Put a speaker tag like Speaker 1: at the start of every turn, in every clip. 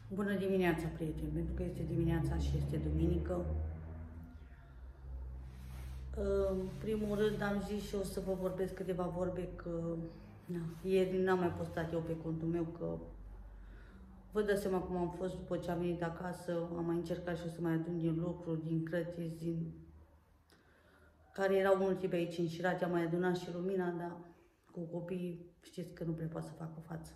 Speaker 1: Bună dimineața, prieteni, pentru că este dimineața și este duminică. În primul rând am zis și o să vă vorbesc câteva vorbe că ieri n-am mai postat eu pe contul meu, că vă dați seama cum am fost după ce am venit acasă, am mai încercat și o să mai adun din lucruri, din crătiți, din care erau multe pe aici înșirate, am mai adunat și lumina, dar cu copiii știți că nu prea poate să facă față.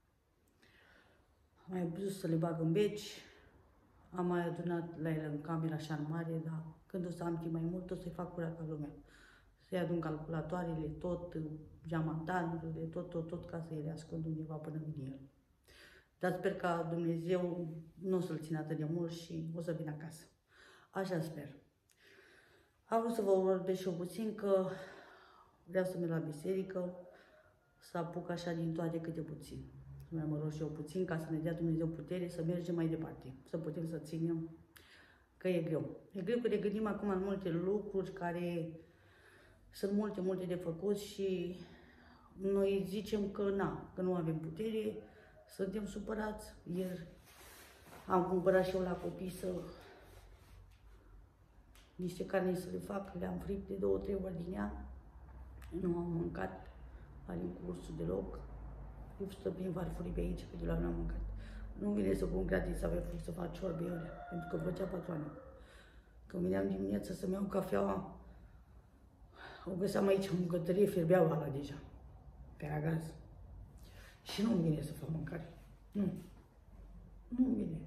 Speaker 1: Am mai dus să le bag în beci, am mai adunat la ele în camera așa în mare, dar când o să am timp mai mult, o să-i fac curat ca lumea. Să-i adun calculatoarele, tot, geamantanurile, tot ca să ele ascund undeva până vine el. Dar sper ca Dumnezeu nu o să-l țină atât de mult și o să vină acasă. Așa sper. Am vrut să vă vorbesc și eu puțin că vreau să merg la biserică, să apuc așa din toate câte puțin. Să mă rog și eu puțin ca să ne dea Dumnezeu putere să mergem mai departe, să putem să ținem, că e greu. E greu că ne gândim acum în multe lucruri care sunt multe de făcut și noi zicem că nu avem putere, suntem supărați. Ieri am cumpărat și eu la copii niște carne să le fac, le-am fript de 2-3 ori din ea, nu am mâncat în cursul deloc. Eu stă prin farfurii pe aici, pe de la n-am mâncat. Nu vine să pun gratis să avea să fac ciorbe alea, pentru că făcea patroana. Când veneam dimineața să-mi iau cafeaua, o găseam aici în bucătărie, fierbeau ala deja, pe agaz. Și nu-mi vine să fac mâncare. Nu-mi vine.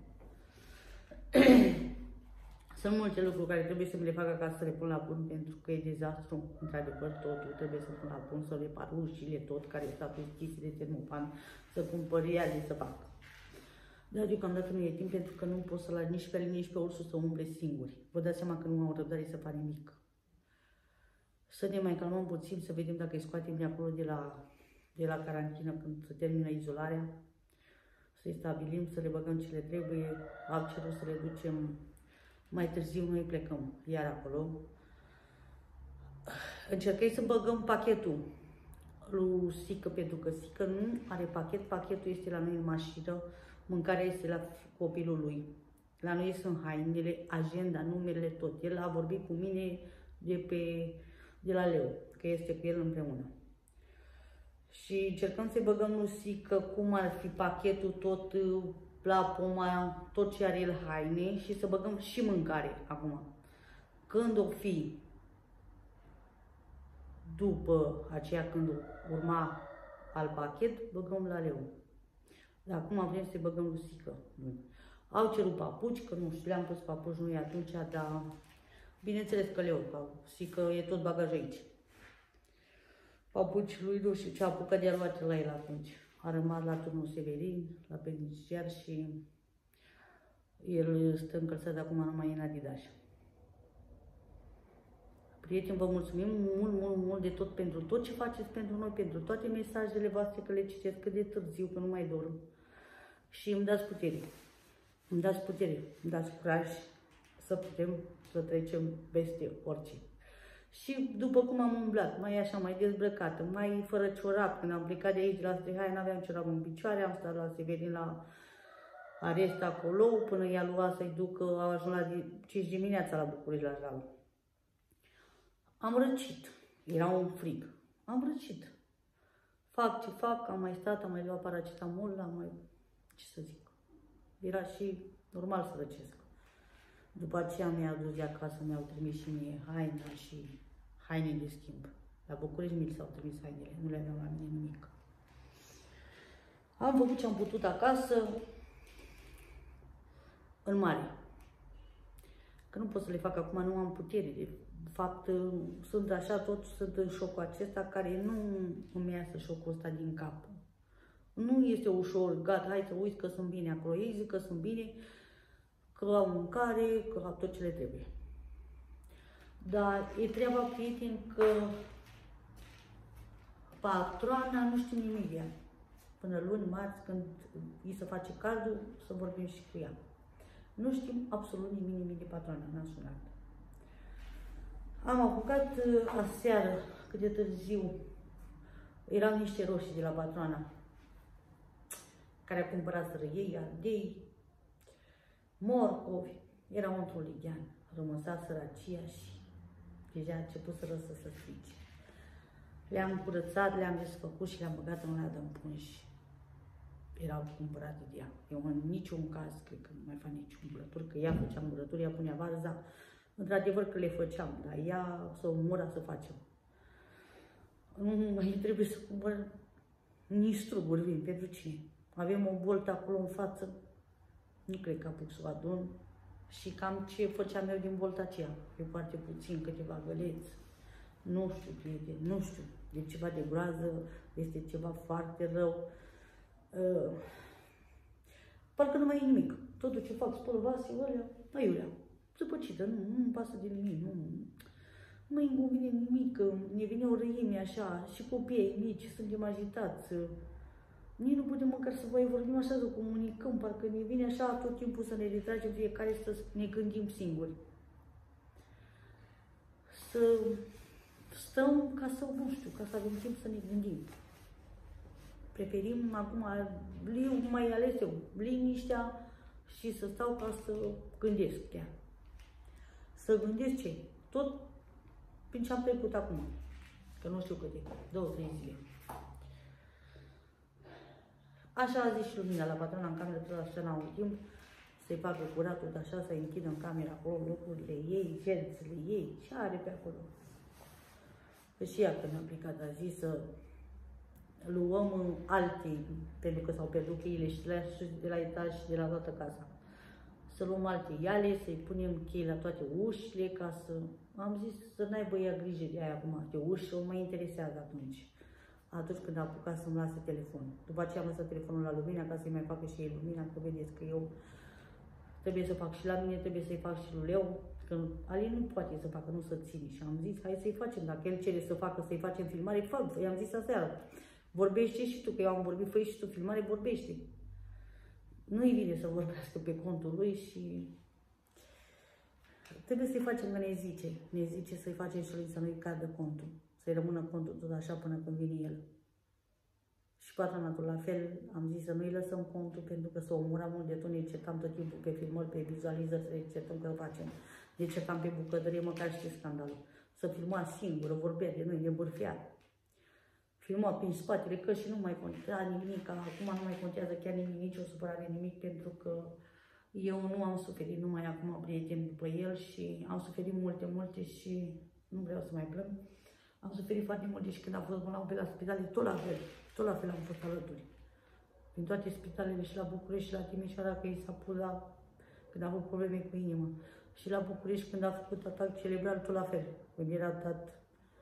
Speaker 1: Sunt multe lucruri care trebuie să mi le fac acasă, să le pun la bun, pentru că e dezastru, într-adevăr, totul trebuie să pun la bun, să repar ușile, tot care stau deschise de termopan, să cumpăr iale, să fac. Dar deocamdată nu e timp, pentru că nu pot să las nici pe el, nici pe ursul să umble singuri. Vă dați seama că nu au răbdare să fac nimic. Să ne mai calmăm puțin, să vedem dacă îi scoatem de acolo de la carantină când se termină izolarea, să-i stabilim, să le băgăm ce le trebuie, altceva să le ducem. Mai târziu noi plecăm iar acolo. Încercai să băgăm pachetul lui Sică, pentru că Sică nu are pachet. Pachetul este la noi în mașină, mâncarea este la copilul lui. La noi sunt hainele, agenda, numerele, tot. El a vorbit cu mine de la Leu, că este cu el împreună. Și încercăm să-i băgăm lui Sică cum ar fi pachetul, tot la poma, tot ce are el haine și să băgăm și mâncare acum. Când o fi după aceea, când urma al pachet, băgăm la Leu. Dar acum vrem să-i băgăm lui Sică. Au cerut papuci, că nu știu, le-am pus papuci noi atunci, dar bineînțeles că Leu, că Sică e tot bagaj aici. Papuci lui nu știu ce a apucat de-a luat la el atunci. A rămas la turnul Severin, la penitenciar și el stă încălțat acum numai în Adidas. Prieteni, vă mulțumim mult de tot pentru tot ce faceți pentru noi, pentru toate mesajele voastre, că le citesc cât de târziu, că nu mai dorm. Și îmi dați putere. Îmi dați putere, îmi dați curaj să putem să trecem peste orice. Și după cum am umblat, mai așa, mai dezbrăcată, mai fără ciorap, când am plecat de aici la Strihai, n-aveam ciorap în picioare, am stat la Severin la arest acolo, până i-a luat să-i ducă, au ajuns la 5 dimineața la București, la Jalul. Am răcit, era un frig, am răcit. Fac ce fac, am mai stat, am mai luat paracetamol, am mai, ce să zic, era și normal să răcesc. După aceea mi-a adus de acasă, mi-au trimis și mie haina și haine de schimb. La București mi s-au trimis hainele, nu le aveam la mine nimic. Am făcut ce am putut acasă, în mare. Că nu pot să le fac acum, nu am putere. De fapt, sunt așa, tot sunt în șocul acesta, care nu îmi iasă șocul ăsta din cap. Nu este ușor, gata, hai să uiți că sunt bine acolo. Ei zic că sunt bine, că au mâncare, că au tot ce le trebuie. Dar e treaba, prieteni, că patroana nu știu nimic de ea. Până luni, marți, când îi se face caldul, să vorbim și cu ea. Nu știm absolut nimic de patroana, n-am sunat. Am apucat aseară, cât de târziu, erau niște roșii de la patroana, care a cumpărat să ei, ardei, morcovi, erau într-un lighean, rămăsa sărăcia și deja a început să se strice. Le-am curățat, le-am desfăcut și le-am băgat în ladă în pungi. Erau cumpărate de ea. Eu în niciun caz, cred că nu mai fac niciun brături, că ea făcea murături, ea punea varza. Într-adevăr că le făceam, dar ea să omora să facem. Nu mai trebuie să cumpăr nici struguri vin, pentru cine? Avem o boltă acolo în față, nu cred că apuc să o adun. Și cam ce făceam eu din bolta aceea, e foarte puțin, câteva găleți. Nu știu, prieteni, nu știu, e ceva de groază, este ceva foarte rău. Parcă nu mai e nimic. Totul ce fac, spăl vasele alea, aiurea, zăpăcită, nu-mi pasă de nimic, nu mai îmi convine nimic, ne vine o răime așa, și copiii mici, suntem agitați. Nici nu putem măcar să vorbim așa, să comunicăm, parcă ne vine așa tot timpul să ne retragem fiecare să ne gândim singuri. Să stăm ca să, nu știu, ca să avem timp să ne gândim. Preferim acum, mai ales eu, liniștea și să stau ca să gândesc chiar. Să gândesc ce? Tot prin ce am trecut acum. Că nu știu câte, 2-3 zile. Așa a zis și Lumina la patrona în cameră, tot așa n-au timp să-i facă curatul, de așa, să-i închidă în cameră acolo locurile ei, jerțile ei, ce are pe acolo. Că și ea când a plecat a zis să luăm alte, pentru că s-au pierdut cheile și de la etaj și de la toată casa. Să luăm alte iale, să-i punem chei la toate ușile, ca să... Am zis să n-aibă ea grijă de aia acum, de uși, o mai interesează atunci. Atunci când a apucat să-mi lase telefonul. După aceea am lăsat telefonul la Lumina ca să-i mai facă și ei Lumina, că vedeți că eu trebuie să fac și la mine, trebuie să-i fac și lui Leu, că Alin nu poate să facă, nu să ține. Și am zis, hai să-i facem, dacă el cere să facă, să-i facem filmare, fă, i-am zis aseară. Vorbește și tu, că eu am vorbit, fă și tu filmare, vorbește. Nu-i vine să vorbească pe contul lui și trebuie să-i facem că ne zice să-i facem și lui să nu-i cadă contul. Să-i rămână contul tot așa până când vine el. Și patronatul la fel, am zis să nu-i lăsăm contul pentru că s-o omura mult de tot, ne certam tot timpul pe filmări, pe vizualizări, să ne certăm că facem. Ne certam pe bucătărie, măcar știți scandalul. Să filma singură, vorbea de noi, ne bârfea. Filma prin spatele căștii, nu mai conta nimic, acum nu mai contează chiar nimic, nici o supărare, nimic, pentru că eu nu am suferit numai acum prieteni după el și am suferit multe și nu vreau să mai plâng. Am suferit foarte mult și când am fost bolnav pe la spitale, tot la fel am fost alături. Prin toate spitalele și la București și la Timișoara, că i s-a pus când a avut probleme cu inimă. Și la București când a făcut atac cerebral, tot la fel. Când era dat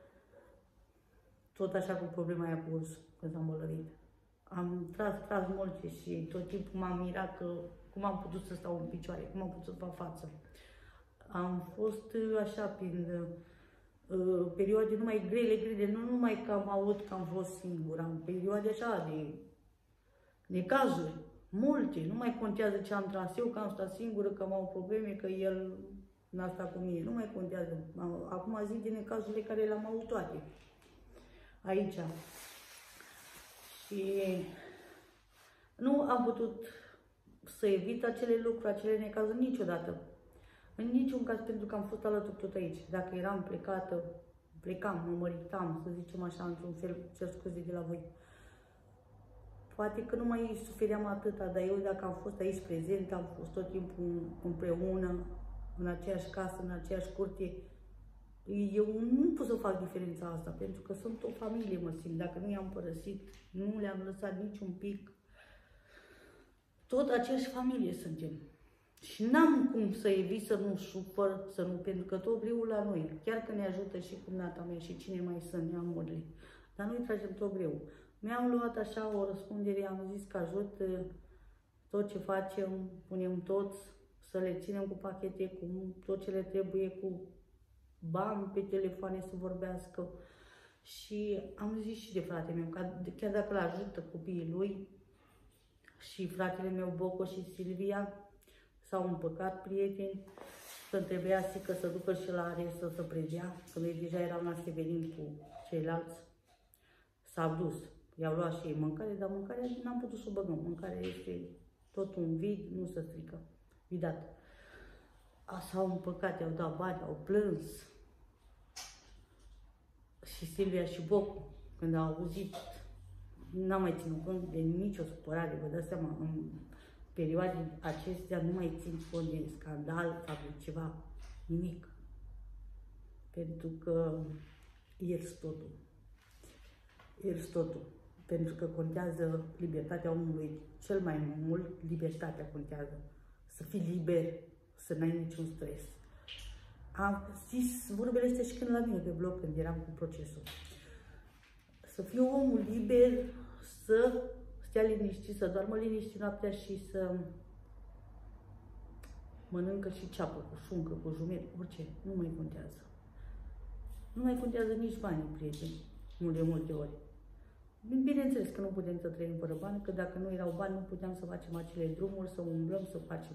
Speaker 1: tot așa cu problema aia cu ursul, când s-a îmbolnăvit. Am tras multe și tot timpul m-am mirat că cum am putut să stau în picioare, cum am putut să fac față. Am fost așa prin perioade numai grele, nu numai că am auzit că am fost singură, am perioade așa de necazuri, multe, nu mai contează ce am tras eu, că am stat singură, că am avut probleme, că el n-a stat cu mine, nu mai contează. Acum zic de necazurile care le-am avut toate aici. Și nu am putut să evit acele lucruri, acele necazuri niciodată. În niciun caz, pentru că am fost alături tot aici. Dacă eram plecată, plecam, mă măritam, să zicem așa, într-un fel, cer scuze de la voi. Poate că nu mai sufeream atâta, dar eu dacă am fost aici prezent, am fost tot timpul împreună, în aceeași casă, în aceeași curte, eu nu pot să fac diferența asta, pentru că sunt o familie, mă simt. Dacă nu i-am părăsit, nu le-am lăsat niciun pic, tot aceeași familie suntem. Și n-am cum să evit să nu supăr, să nu, pentru că tot greu la noi. Chiar că ne ajută și cumnata mea și cine mai sunt, neamurile. Dar noi tragem tot greu. Mi-am luat așa o răspundere, am zis că ajut tot ce facem, punem toți, să le ținem cu pachete, cu tot ce le trebuie, cu bani pe telefoane să vorbească. Și am zis și de fratele meu, că chiar dacă l-ajută copiii lui și fratele meu Boco și Silvia, s-au împăcat prieteni, să trebuia că să ducă și la arest să se predea, că noi deja eram la Severin cu ceilalți, s-au dus. I-au luat și ei mâncare, dar mâncarea n-am putut să o băgăm. Mâncarea este tot un vid, nu se strică, vidat. s-au împăcat, i-au dat bani, au plâns. Și Silvia și Bocu, când au auzit, n-am mai ținut cont de nicio supărare, vă dați seama, în perioadele acestea nu mai țin cont de scandal sau de ceva, nimic. Pentru că ierți totul. Ierți totul. Pentru că contează libertatea omului cel mai mult, libertatea contează. Să fii liber, să n-ai niciun stres. Am zis vorbele astea și când la mine pe blog, când eram cu procesul. Să fiu omul liber, să stea liniștit, să doarmă liniștit noaptea și să mănâncă și ceapă, cu șuncă, cu jumet, orice, nu mai contează. Nu mai contează nici banii, prieteni, de multe ori. Bineînțeles că nu putem să trăim fără bani, că dacă nu erau bani, nu puteam să facem acele drumuri, să umblăm, să facem.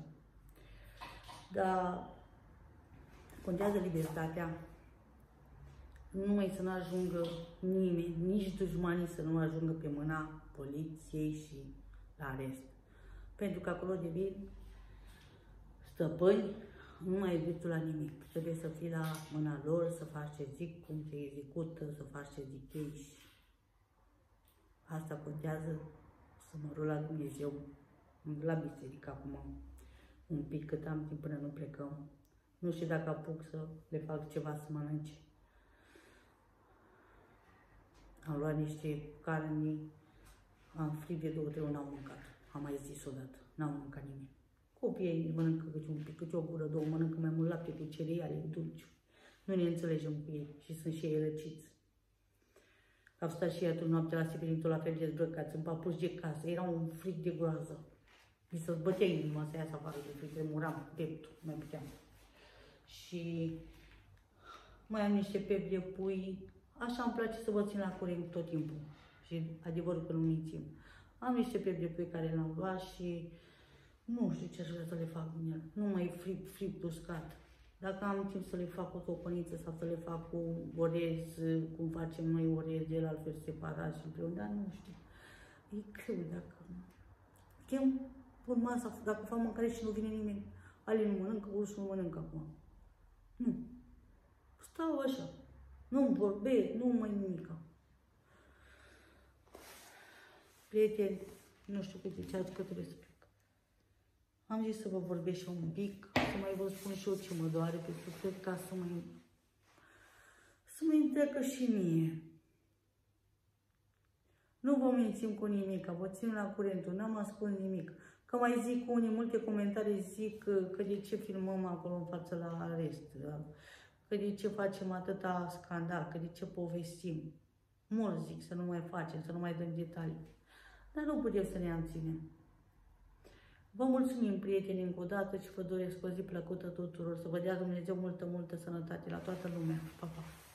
Speaker 1: Dar contează libertatea, numai să nu ajungă nimeni, nici dușmanii să nu ajungă pe mâna poliției și la arest. Pentru că acolo devin stăpâni, nu mai ai dreptul la nimic. Trebuie să fii la mâna lor, să faci ce zic, cum te execută, să faci ce zic ei. Asta contează, să mă rog la Dumnezeu, la biserică acum, un pic, cât am timp până nu plecăm. Nu știu dacă apuc să le fac ceva să mănânce. Am luat niște carni, am frig de 2-3 ori, n-au mâncat. Am mai zis odată, n-au mâncat nimeni. Copiii mănâncă câte un pic, câte o gură, două, mănâncă mai mult lapte cu cereale, dulci. Nu ne înțelegem cu ei și sunt și ei răciți. Au stat și atunci noaptea la Sibiritul la fel de zbrăcați, în papuși de casă, era un frig de groază. Mi se bătea inima să iasă afară de frig, tremuram dreptul, nu mai puteam. Și mai am niște pept de pui, așa îmi place să vă țin la curent tot timpul. Și adevărul că nu mințim. Am niște pept de pui care le-am luat și nu știu ce aș vrea să le fac în el. Nu mai fript uscat. Dacă am timp să le fac o topăniță sau să le fac cu orez, cum facem noi orez, el altfel separat și împreună, dar nu știu. E greu dacă chem în masa, dacă fac mâncare și nu vine nimeni. Ale nu mănâncă, ursul nu mănâncă acum. Nu. Stau așa. Nu-mi vorbesc, nu mai nimica. Prieteni, nu știu cât ziceați că trebuie să plec. Am zis să vă vorbesc și un pic, să mai vă spun și eu ce mă doare pe suflet, ca să mă întreacă și mie. Nu vă mințim cu nimic, vă țin la curentul, n-am ascuns nimic. Că mai zic unii, multe comentarii zic că de ce filmăm acolo în față la arest, că de ce facem atâta scandal, că de ce povestim. Mulți zic să nu mai facem, să nu mai dăm detalii. Dar nu putem să ne abținem. Vă mulțumim, prieteni, încă o dată și vă doresc o zi plăcută tuturor. Să vă dea Dumnezeu multă, multă sănătate la toată lumea. Pa, pa!